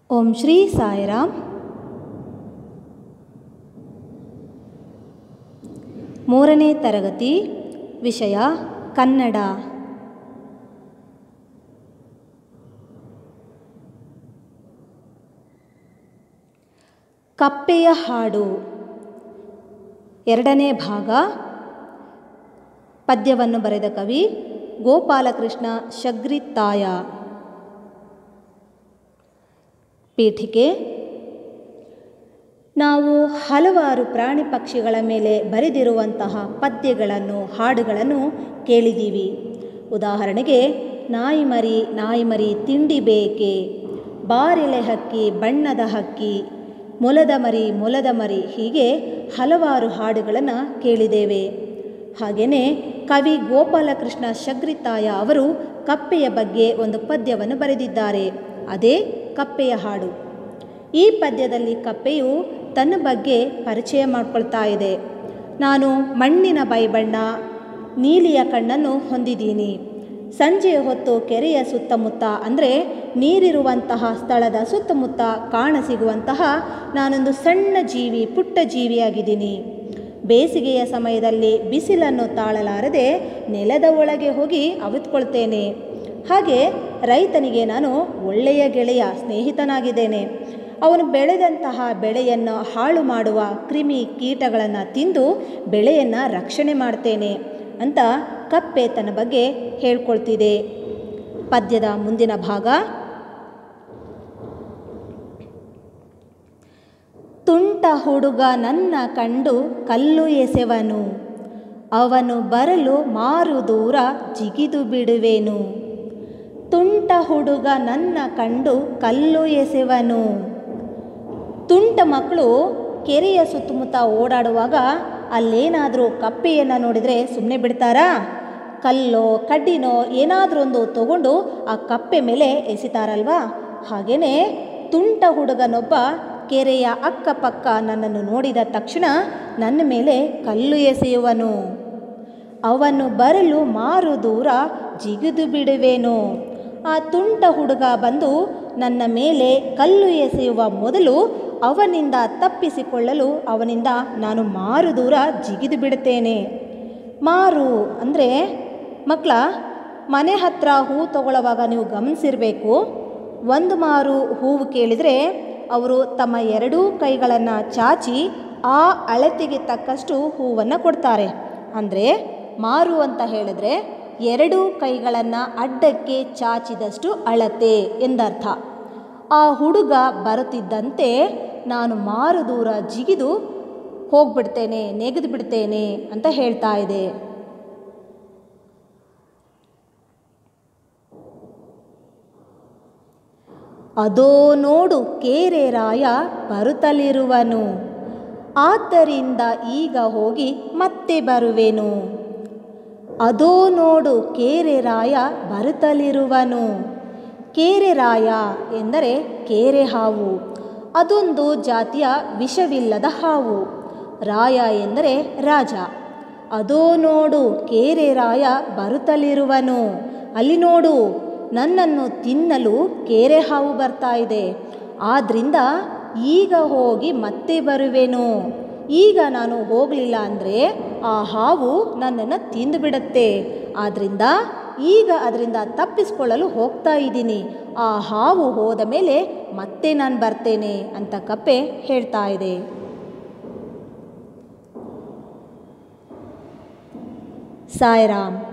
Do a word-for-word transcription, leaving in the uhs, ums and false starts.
ಓಂ ಶ್ರೀ ಸಾಯಿರಾಮ್. ಮೂರನೇ ತರಗತಿ, ವಿಷಯ ಕನ್ನಡ. ಕಪ್ಪೆಯ ಹಾಡು ಎರಡನೇ ಭಾಗ. ಪದ್ಯವನ್ನು ಬರೆದ ಕವಿ ಗೋಪಾಲಕೃಷ್ಣ ಶಗ್ರಿತ್ತಾಯ. ಪೀಠಿಕೆ: ನಾವು ಹಲವಾರು ಪ್ರಾಣಿ ಪಕ್ಷಿಗಳ ಮೇಲೆ ಬರೆದಿರುವಂತಹ ಪದ್ಯಗಳನ್ನು, ಹಾಡುಗಳನ್ನು ಕೇಳಿದ್ದೀವಿ. ಉದಾಹರಣೆಗೆ, ನಾಯಿ ಮರಿ ನಾಯಿ ಮರಿ ತಿಂಡಿ ಬೇಕೆ, ಬಾರೆಲೆ ಹಕ್ಕಿ ಬಣ್ಣದ ಹಕ್ಕಿ, ಮೊಲದ ಮರಿ ಮೊಲದ ಮರಿ, ಹೀಗೆ ಹಲವಾರು ಹಾಡುಗಳನ್ನು ಕೇಳಿದ್ದೇವೆ. ಹಾಗೆಯೇ ಕವಿ ಗೋಪಾಲಕೃಷ್ಣ ಶಗ್ರಿತ್ತಾಯ ಅವರು ಕಪ್ಪೆಯ ಬಗ್ಗೆ ಒಂದು ಪದ್ಯವನ್ನು ಬರೆದಿದ್ದಾರೆ. ಅದೇ ಕಪ್ಪೆಯ ಹಾಡು. ಈ ಪದ್ಯದಲ್ಲಿ ಕಪ್ಪೆಯು ತನ್ನ ಬಗ್ಗೆ ಪರಿಚಯ ಮಾಡಿಕೊಳ್ತಾ ಇದೆ. ನಾನು ಮಣ್ಣಿನ ಬೈಬಣ್ಣ, ನೀಲಿಯ ಕಣ್ಣನ್ನು ಹೊಂದಿದ್ದೀನಿ. ಸಂಜೆಯ ಹೊತ್ತು ಕೆರೆಯ ಸುತ್ತಮುತ್ತ, ಅಂದರೆ ನೀರಿರುವಂತಹ ಸ್ಥಳದ ಸುತ್ತಮುತ್ತ ಕಾಣಸಿಗುವಂತಹ ನಾನೊಂದು ಸಣ್ಣ ಜೀವಿ, ಪುಟ್ಟ ಜೀವಿಯಾಗಿದ್ದೀನಿ. ಬೇಸಿಗೆಯ ಸಮಯದಲ್ಲಿ ಬಿಸಿಲನ್ನು ತಾಳಲಾರದೆ ನೆಲದ ಒಳಗೆ ಹೋಗಿ ಅವಿತುಕೊಳ್ತೇನೆ. ಹಾಗೆ ರೈತನಿಗೆ ನಾನು ಒಳ್ಳೆಯ ಗೆಳೆಯ, ಸ್ನೇಹಿತನಾಗಿದ್ದೇನೆ. ಅವನು ಬೆಳೆದಂತಹ ಬೆಳೆಯನ್ನು ಹಾಳು ಮಾಡುವ ಕ್ರಿಮಿ ಕೀಟಗಳನ್ನು ತಿಂದು ಬೆಳೆಯನ್ನು ರಕ್ಷಣೆ ಮಾಡ್ತೇನೆ ಅಂತ ಕಪ್ಪೆ ತನ್ನ ಬಗ್ಗೆ ಹೇಳ್ಕೊಳ್ತಿದೆ. ಪದ್ಯದ ಮುಂದಿನ ಭಾಗ. ತುಂಟ ಹುಡುಗ ನನ್ನ ಕಂಡು ಕಲ್ಲು ಎಸೆವನು, ಅವನು ಬರಲು ಮಾರು ದೂರ ಜಿಗಿದು ಬಿಡುವೆನು. ತುಂಟ ಹುಡುಗ ನನ್ನ ಕಂಡು ಕಲ್ಲು ಎಸೆವನು. ತುಂಟ ಮಕ್ಕಳು ಕೆರೆಯ ಸುತ್ತಮುತ್ತ ಓಡಾಡುವಾಗ ಅಲ್ಲೇನಾದರೂ ಕಪ್ಪೆಯನ್ನು ನೋಡಿದರೆ ಸುಮ್ಮನೆ ಬಿಡ್ತಾರಾ? ಕಲ್ಲೋ ಕಡ್ಡಿನೋ ಏನಾದರೂ ಒಂದು ತಗೊಂಡು ಆ ಕಪ್ಪೆ ಮೇಲೆ ಎಸಿತಾರಲ್ವಾ? ಹಾಗೆಯೇ ತುಂಟ ಹುಡುಗನೊಬ್ಬ ಕೆರೆಯ ಅಕ್ಕಪಕ್ಕ ನನ್ನನ್ನು ನೋಡಿದ ತಕ್ಷಣ ನನ್ನ ಮೇಲೆ ಕಲ್ಲು ಎಸೆಯುವನು. ಅವನು ಬರಲು ಮಾರು ದೂರ ಜಿಗಿದು ಬಿಡುವೆನು. ಆ ತುಂಟ ಹುಡುಗ ಬಂದು ನನ್ನ ಮೇಲೆ ಕಲ್ಲು ಎಸೆಯುವ ಮೊದಲು ಅವನಿಂದ ತಪ್ಪಿಸಿಕೊಳ್ಳಲು ಅವನಿಂದ ನಾನು ಮಾರು ದೂರ ಜಿಗಿದು ಬಿಡುತ್ತೇನೆ. ಮಾರು ಅಂದರೆ ಮಕ್ಕಳ, ಮನೆ ಹತ್ರ ಹೂವು ತಗೊಳ್ಳುವಾಗ ನೀವು ಗಮನಿಸಿರಬೇಕು. ಒಂದು ಮಾರು ಹೂವು ಕೇಳಿದರೆ ಅವರು ತಮ್ಮ ಎರಡೂ ಕೈಗಳನ್ನು ಚಾಚಿ ಆ ಅಳತೆಗೆ ತಕ್ಕಷ್ಟು ಹೂವನ್ನು ಕೊಡ್ತಾರೆ. ಅಂದರೆ ಮಾರು ಅಂತ ಹೇಳಿದ್ರೆ ಎರಡೂ ಕೈಗಳನ್ನು ಅಡ್ಡಕ್ಕೆ ಚಾಚಿದಷ್ಟು ಅಳತೆ ಎಂದರ್ಥ. ಆ ಹುಡುಗ ಬರುತ್ತಿದ್ದಂತೆ ನಾನು ಮಾರು ದೂರ ಜಿಗಿದು ಹೋಗ್ಬಿಡ್ತೇನೆ, ನೆಗೆದು ಬಿಡ್ತೇನೆ ಅಂತ ಹೇಳ್ತಾ ಇದೆ. ಅದೋ ನೋಡು ಕೇರೆ ರಾಯ ಬರುತ್ತಲಿರುವನು, ಆದ್ದರಿಂದ ಈಗ ಹೋಗಿ ಮತ್ತೆ ಬರುವೆನು. ಅದೋ ನೋಡು ಕೇರೆ ರಾಯ ಬರುತ್ತಲಿರುವನು. ಕೇರೆ ರಾಯ ಎಂದರೆ ಕೇರೆ ಹಾವು. ಅದೊಂದು ಜಾತಿಯ ವಿಷವಿಲ್ಲದ ಹಾವು. ರಾಯ ಎಂದರೆ ರಾಜ. ಅದೋ ನೋಡು ಕೇರೆ ರಾಯ ಬರುತ್ತಲಿರುವನು. ಅಲ್ಲಿ ನೋಡು, ನನ್ನನ್ನು ತಿನ್ನಲು ಕೇರೆ ಹಾವು ಬರ್ತಾ ಇದೆ. ಆದ್ದರಿಂದ ಈಗ ಹೋಗಿ ಮತ್ತೆ ಬರುವೆನು. ಈಗ ನಾನು ಹೋಗಲಿಲ್ಲ ಅಂದರೆ ಆ ಹಾವು ನನ್ನನ್ನು ತಿಂದು ಬಿಡುತ್ತೆ. ಆದ್ದರಿಂದ ಈಗ ಅದರಿಂದ ತಪ್ಪಿಸಿಕೊಳ್ಳಲು ಹೋಗ್ತಾ ಇದ್ದೀನಿ. ಆ ಹಾವು ಹೋದ ಮೇಲೆ ಮತ್ತೆ ನಾನು ಬರ್ತೇನೆ ಅಂತ ಕಪ್ಪೆ ಹೇಳ್ತಾ ಇದೆ. ಸಾಯಿರಾಮ್.